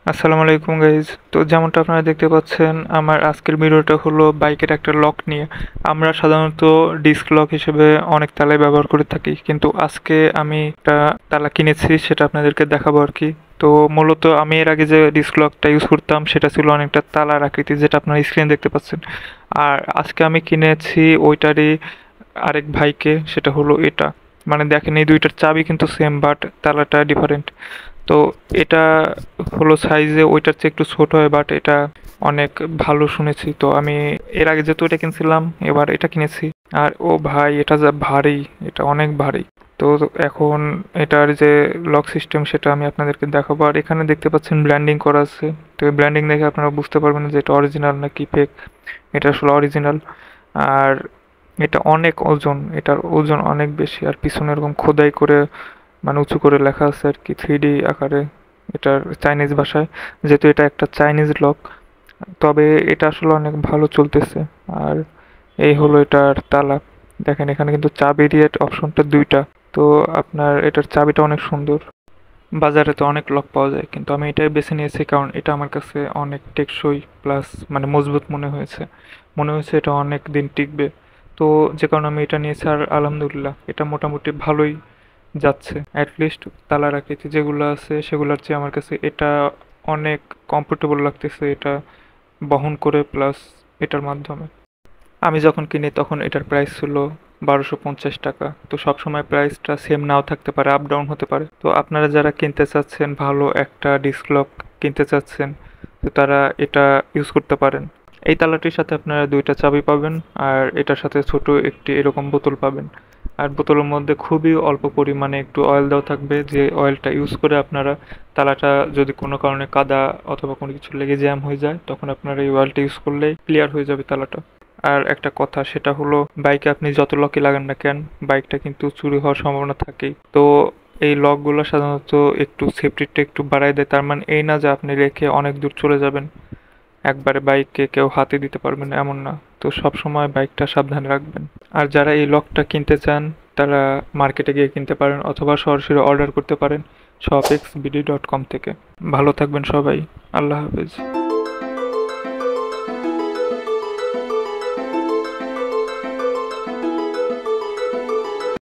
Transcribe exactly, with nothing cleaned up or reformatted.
আসসালামু আলাইকুম গাইজ। তো যেমনটা আপনারা দেখতে পাচ্ছেন, আমার আজকের ভিডিওটা হলো বাইকের একটা লক নিয়ে। আমরা সাধারণত ডিস্ক লক হিসেবে অনেক তালাই ব্যবহার করে থাকি, কিন্তু আজকে আমি একটা তালা কিনেছি, সেটা আপনাদেরকে দেখাবো আর কি। তো মূলত আমি এর আগে যে ডিস্ক লকটা ইউজ করতাম সেটা ছিল অনেকটা তালার আকৃতি, যেটা আপনারা স্ক্রিনে দেখতে পাচ্ছেন। আর আজকে আমি কিনেছি ওইটারই আরেক ভাইকে, সেটা হলো এটা। মানে দেখেন, এই দুইটার চাবি কিন্তু সেম, বাট তালাটা ডিফারেন্ট। তো এটা হলো সাইজে ওইটার চেয়ে একটু ছোট হয়, বাট এটা অনেক ভালো শুনেছি। তো আমি এর আগে যেহেতু এটা কিনছিলাম, এবার এটা কিনেছি। আর ও ভাই, এটা যা ভারী, এটা অনেক ভারী। তো এখন এটার যে লক সিস্টেম সেটা আমি আপনাদেরকে দেখাবো। আর এখানে দেখতে পাচ্ছেন ব্র্যান্ডিং করা আছে। তো ব্র্যান্ডিং দেখে আপনারা বুঝতে পারবেন যে এটা অরিজিনাল নাকি ফেক। এটা আসলে অরিজিনাল। আর এটা অনেক ওজন, এটার ওজন অনেক বেশি। আর পিছনে এরকম খোদাই করে, মানে উঁচু করে লেখা আছে আর কি, থ্রি ডি আকারে, এটার চাইনিজ ভাষায়। যেহেতু এটা একটা চাইনিজ লক, তবে এটা আসলে অনেক ভালো চলতেছে। আর এই হলো এটার তালা। দেখেন, এখানে কিন্তু চাবির অপশনটা দুইটা। তো আপনার এটার চাবিটা অনেক সুন্দর। বাজারে তো অনেক লক পাওয়া যায়, কিন্তু আমি এটাই বেছে নিয়েছি কারণ এটা আমার কাছে অনেক টেকসই, প্লাস মানে মজবুত মনে হয়েছে। মনে হয়েছে এটা অনেক দিন টিকবে। তো যে কারণে আমি এটা নিয়েছি। আর আলহামদুলিল্লাহ, এটা মোটামুটি ভালোই যাচ্ছে। অ্যাটলিস্ট তালার আকৃতি যেগুলো আছে সেগুলোর চেয়ে আমার কাছে এটা অনেক কমফোর্টেবল লাগতেছে, এটা বহন করে, প্লাস এটার মাধ্যমে। আমি যখন কিনি তখন এটার প্রাইস ছিল বারোশো পঞ্চাশ টাকা। তো সবসময় প্রাইসটা সেম নাও থাকতে পারে, আপ ডাউন হতে পারে। তো আপনারা যারা কিনতে চাচ্ছেন, ভালো একটা ডিস্ক লক কিনতে চাচ্ছেন, তো তারা এটা ইউজ করতে পারেন। এই তালাটির সাথে আপনারা দুইটা চাবি পাবেন, আর এটার সাথে ছোট একটি এরকম বোতল পাবেন। আর বোতলের মধ্যে খুবই অল্প পরিমাণে একটু অয়েল দেওয়া থাকবে, যে অয়েলটা ইউজ করে আপনারা তালাটা যদি কোনো কারণে কাদা অথবা কোনো কিছু লেগে জ্যাম হয়ে যায়, তখন আপনারা এই অয়েলটা ইউজ করলেই ক্লিয়ার হয়ে যাবে তালাটা। আর একটা কথা, সেটা হলো বাইকে আপনি যত লকই লাগান না কেন, বাইকটা কিন্তু চুরি হওয়ার সম্ভাবনা থাকেই। তো এই লকগুলো সাধারণত একটু সেফটিটা একটু বাড়ায় দেয়। তার মানে এই না যে আপনি রেখে অনেক দূর চলে যাবেন, একবারে বাইককে কেউ হাতে দিতে পারবে না, এমন না। তো সব সময় বাইকটা সাবধানে রাখবেন। আর যারা এই লকটা কিনতে চান, তারা মার্কেটে গিয়ে কিনতে পারেন অথবা সরাসরি অর্ডার করতে পারেন shop X BD dot com থেকে। ভালো থাকবেন সবাই। আল্লাহ হাফেজ।